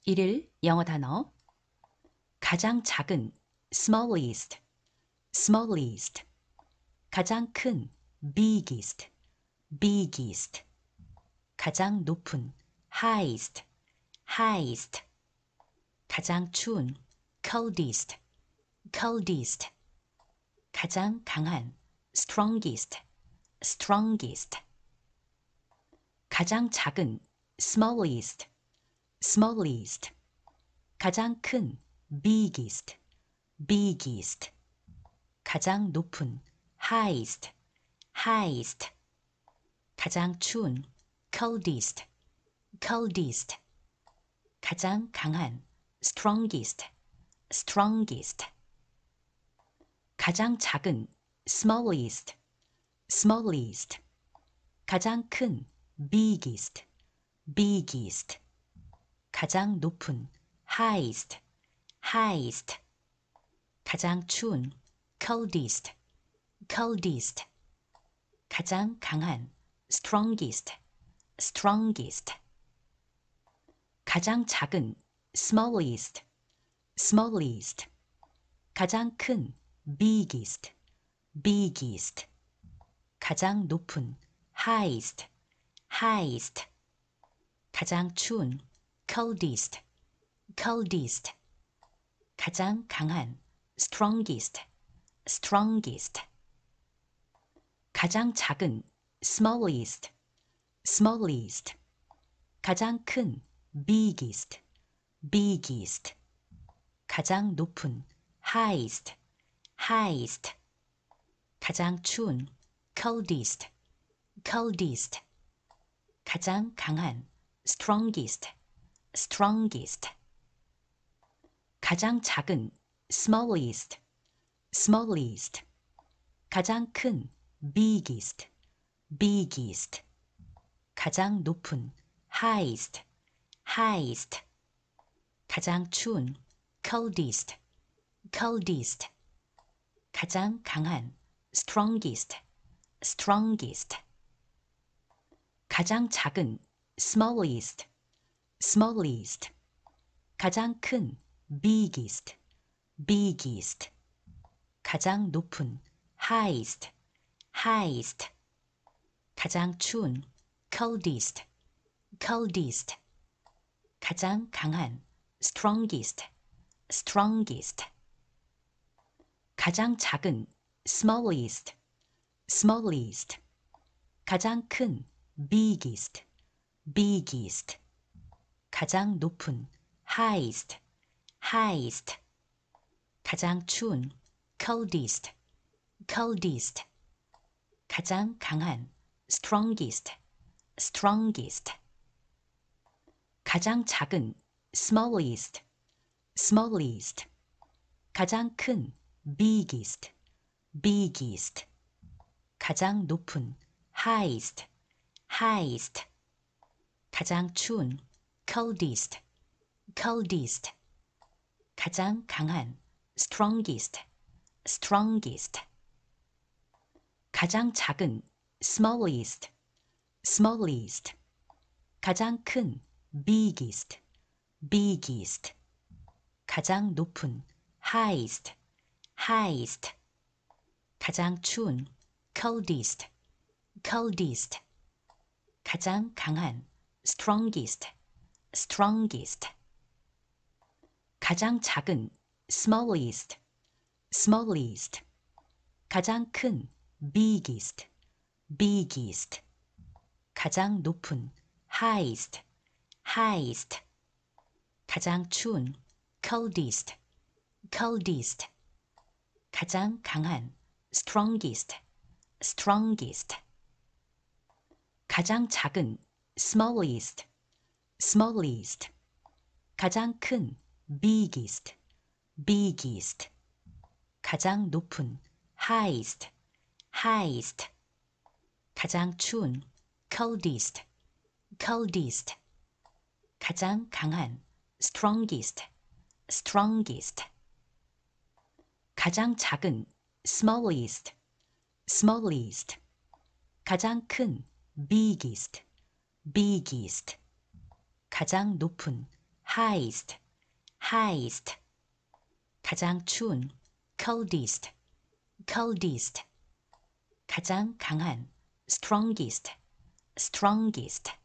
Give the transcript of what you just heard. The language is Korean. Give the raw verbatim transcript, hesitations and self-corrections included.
일일 영어 단어 가장 작은 smallest, smallest 가장 큰 biggest, biggest 가장 높은 highest, highest 가장 추운 coldest, coldest 가장 강한 strongest, strongest 가장 작은 smallest, smallest 가장 큰 biggest, biggest 가장 높은 highest, highest 가장 추운 coldest, coldest 가장 강한 strongest, strongest 가장 작은 smallest, smallest 가장 큰 biggest, biggest 가장 높은 highest, highest 가장 추운 coldest, coldest 가장 강한 strongest, strongest 가장 작은 smallest, smallest 가장 큰 biggest, biggest 가장 높은 highest, highest 가장 추운 coldest, coldest 가장 강한 strongest, strongest 가장 작은 smallest, smallest 가장 큰 biggest, biggest 가장 높은 highest, highest 가장 추운 coldest, coldest 가장 강한 strongest, strongest 가장 작은 smallest, smallest 가장 큰 biggest, biggest 가장 높은 highest, highest 가장 추운 coldest, coldest 가장 강한 strongest, strongest 가장 작은 smallest, smallest 가장 큰 biggest, biggest 가장 높은 highest, highest 가장 추운 coldest, coldest 가장 강한 strongest, strongest 가장 작은 smallest, smallest 가장 큰 biggest, biggest 가장 높은 highest, highest 가장 추운 coldest, coldest 가장 강한 strongest, strongest 가장 작은 smallest, smallest 가장 큰 biggest, biggest 가장 높은 highest, highest 가장 추운 coldest, coldest 가장 강한 strongest, strongest 가장 작은 smallest, smallest 가장 큰 biggest, biggest 가장 높은 highest, highest 가장 추운 coldest, coldest 가장 강한 strongest, strongest 가장 작은 smallest, smallest 가장 큰 biggest, biggest 가장 높은 highest, highest 가장 추운 coldest, coldest 가장 강한 strongest, strongest 가장 작은 smallest, smallest 가장 큰 biggest, biggest 가장 높은 highest, highest 가장 추운 coldest, coldest 가장 강한 strongest, strongest 가장 작은 smallest, smallest 가장 큰 biggest, biggest 가장 높은 highest, highest. 가장 추운 coldest, coldest. 가장 강한 strongest, strongest.